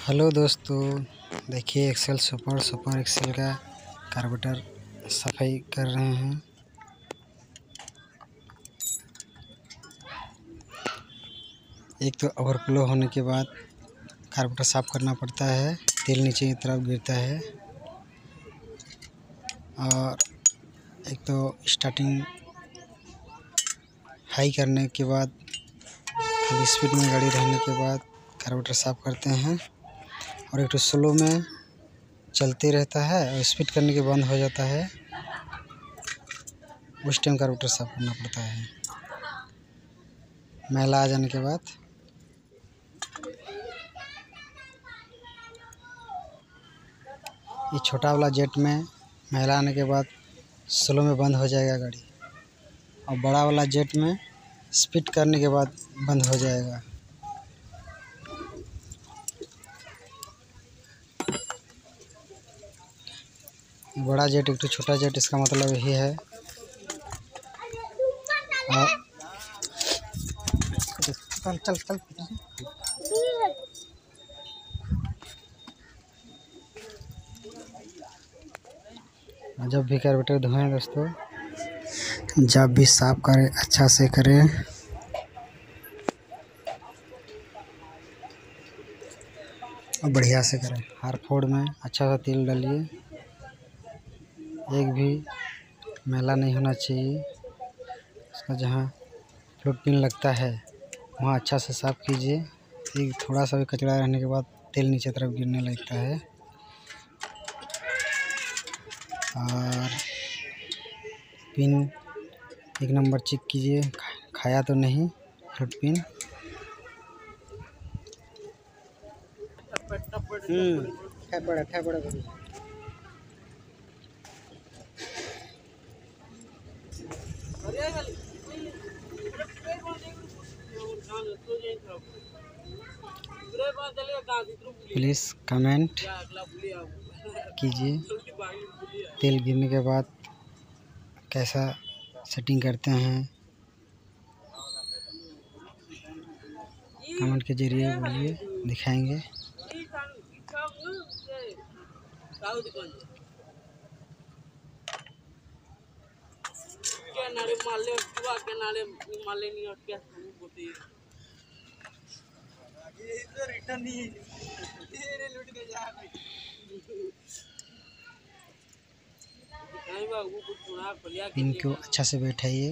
Hello दोस्तों, देखिए Excel super Excel का कार्बोरेटर सफाई कर रहे हैं। एक तो ओवरफ्लो होने के बाद कार्बोरेटर साफ करना पड़ता है, तेल नीचे की तरफ गिरता है। और एक तो स्टार्टिंग हाई करने के बाद खाली स्पीड में गाड़ी रहने के बाद कार्बोरेटर साफ करते हैं। और एक तो स्लो में चलते रहता है और स्पीड करने के बंद हो जाता है, उस टाइम कार्बोरेटर साफ करना पड़ता है मैला आ जाने के बाद। ये छोटा वाला जेट में मैला आने के बाद स्लो में बंद हो जाएगा गाड़ी, और बड़ा वाला जेट में स्पीड करने के बाद बंद हो जाएगा। बड़ा जेट एक तो छोटा जेट, इसका मतलब यही है। चल चल चल जब भी कार्बोरेटर धोएं दोस्तों, जब भी साफ करें अच्छा से करें। और बढ़िया से करें। हर फोड़ में अच्छा सा तेल डालिए, एक भी मैला नहीं होना चाहिए। उसका जहाँ फ्लूट पिन लगता है वहाँ अच्छा से साफ कीजिए। एक थोड़ा सा भी कचरा रहने के बाद तेल नीचे तरफ गिरने लगता है। और पिन एक नंबर चेक कीजिए, खाया तो नहीं फ्लूट पिन। प्लीज़ कमेंट कीजिए तेल गिरने के बाद कैसा सेटिंग करते हैं, कमेंट के जरिए बोलिए, दिखाएंगे। इनको अच्छा से बैठाइए।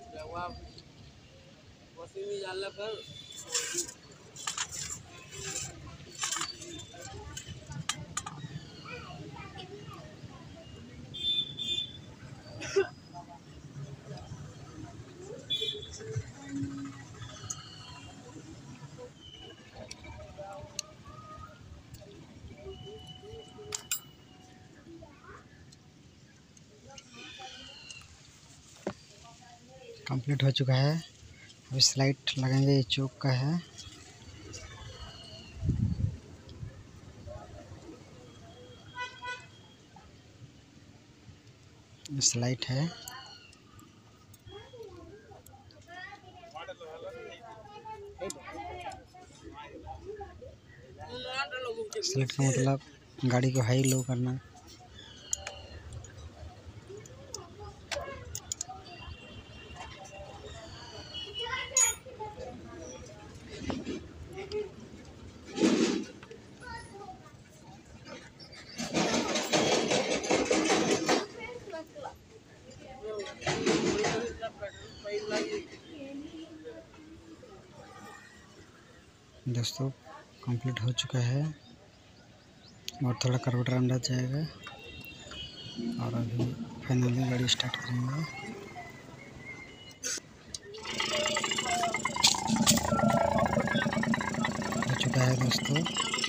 कंप्लीट हो चुका है। अभी स्लाइड लगाएंगे, ये चौक का है। स्लाइड है। स्लाइड का मतलब गाड़ी को हाई लो करना। दोस्तों कंप्लीट हो चुका है, और थोड़ा कार्बोरेटर अंदर जाएगा और अभी फाइनली गाड़ी स्टार्ट करेंगे। हो चुका है दोस्तों।